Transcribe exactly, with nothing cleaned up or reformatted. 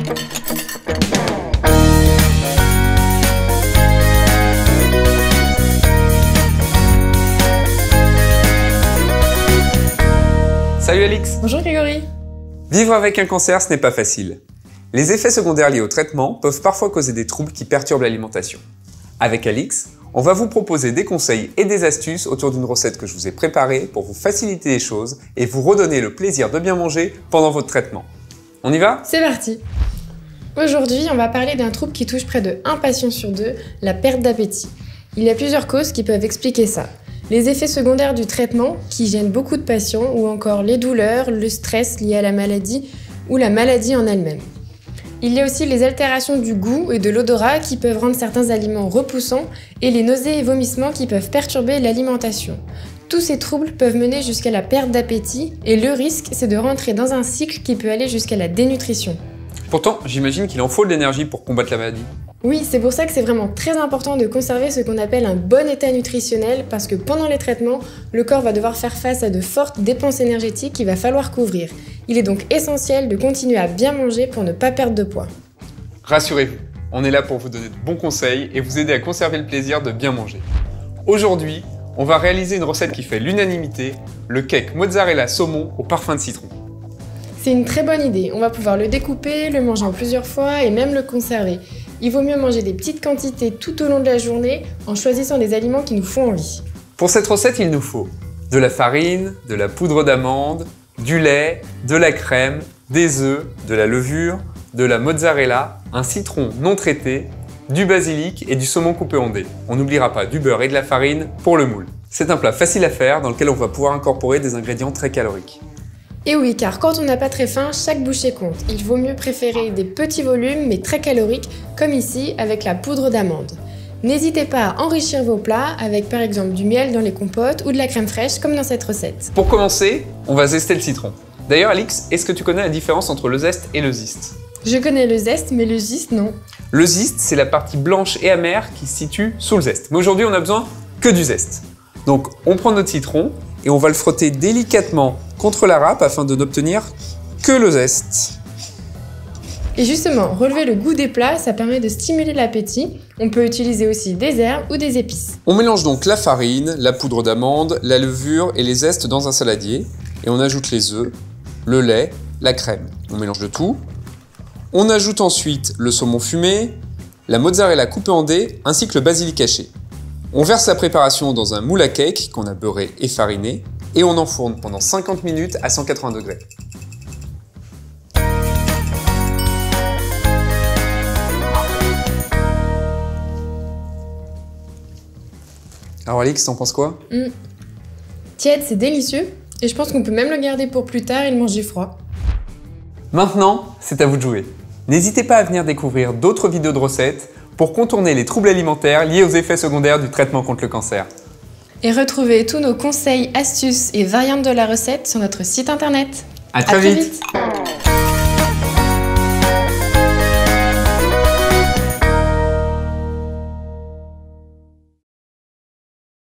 Salut Alix. Bonjour Grégory. Vivre avec un cancer, ce n'est pas facile. Les effets secondaires liés au traitement peuvent parfois causer des troubles qui perturbent l'alimentation. Avec Alix, on va vous proposer des conseils et des astuces autour d'une recette que je vous ai préparée pour vous faciliter les choses et vous redonner le plaisir de bien manger pendant votre traitement. On y va? C'est parti. Aujourd'hui, on va parler d'un trouble qui touche près de un patient sur deux, la perte d'appétit. Il y a plusieurs causes qui peuvent expliquer ça. Les effets secondaires du traitement qui gênent beaucoup de patients ou encore les douleurs, le stress lié à la maladie ou la maladie en elle-même. Il y a aussi les altérations du goût et de l'odorat qui peuvent rendre certains aliments repoussants et les nausées et vomissements qui peuvent perturber l'alimentation. Tous ces troubles peuvent mener jusqu'à la perte d'appétit et le risque, c'est de rentrer dans un cycle qui peut aller jusqu'à la dénutrition. Pourtant, j'imagine qu'il en faut de l'énergie pour combattre la maladie. Oui, c'est pour ça que c'est vraiment très important de conserver ce qu'on appelle un bon état nutritionnel parce que pendant les traitements, le corps va devoir faire face à de fortes dépenses énergétiques qu'il va falloir couvrir. Il est donc essentiel de continuer à bien manger pour ne pas perdre de poids. Rassurez-vous, on est là pour vous donner de bons conseils et vous aider à conserver le plaisir de bien manger. Aujourd'hui, on va réaliser une recette qui fait l'unanimité, le cake mozzarella saumon au parfum de citron. C'est une très bonne idée, on va pouvoir le découper, le manger en plusieurs fois et même le conserver. Il vaut mieux manger des petites quantités tout au long de la journée en choisissant des aliments qui nous font envie. Pour cette recette, il nous faut de la farine, de la poudre d'amande, du lait, de la crème, des œufs, de la levure, de la mozzarella, un citron non traité, du basilic et du saumon coupé en dés. On n'oubliera pas du beurre et de la farine pour le moule. C'est un plat facile à faire dans lequel on va pouvoir incorporer des ingrédients très caloriques. Et oui, car quand on n'a pas très faim, chaque bouchée compte. Il vaut mieux préférer des petits volumes mais très caloriques, comme ici avec la poudre d'amande. N'hésitez pas à enrichir vos plats avec par exemple du miel dans les compotes ou de la crème fraîche comme dans cette recette. Pour commencer, on va zester le citron. D'ailleurs Alix, est-ce que tu connais la différence entre le zeste et le zeste? Je connais le zeste, mais le giste non. Le zeste, c'est la partie blanche et amère qui se situe sous le zeste. Mais aujourd'hui, on a besoin que du zeste. Donc on prend notre citron et on va le frotter délicatement contre la râpe afin de n'obtenir que le zeste. Et justement, relever le goût des plats, ça permet de stimuler l'appétit. On peut utiliser aussi des herbes ou des épices. On mélange donc la farine, la poudre d'amande, la levure et les zestes dans un saladier. Et on ajoute les œufs, le lait, la crème. On mélange le tout. On ajoute ensuite le saumon fumé, la mozzarella coupée en dés ainsi que le basilic haché. On verse la préparation dans un moule à cake qu'on a beurré et fariné et on enfourne pendant cinquante minutes à cent quatre-vingts degrés. Alors Alix, t'en penses quoi? mmh. Tiède, c'est délicieux et je pense qu'on peut même le garder pour plus tard et le manger froid. Maintenant, c'est à vous de jouer. N'hésitez pas à venir découvrir d'autres vidéos de recettes pour contourner les troubles alimentaires liés aux effets secondaires du traitement contre le cancer. Et retrouvez tous nos conseils, astuces et variantes de la recette sur notre site internet. À très, à très vite. vite.